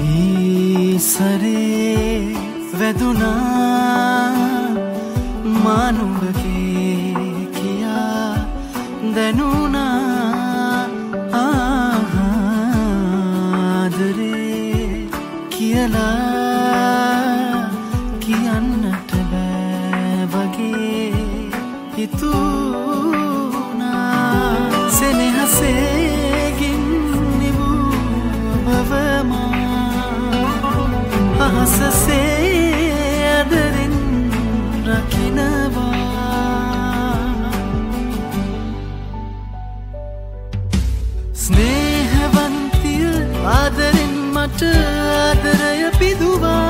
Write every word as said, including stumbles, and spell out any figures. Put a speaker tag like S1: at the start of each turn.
S1: සරේ වැදුනා මානුඹගේ කියා දැනුණා ආදරේ කියලා කියන්නට බෑ වගේ හිතුණා සෙනෙහසේකින් නිවූ බවමා අහසසේ අදරින් රකිනවා ස්නේහවන්තිය ආදරෙන් මට ආදරය පිදුවා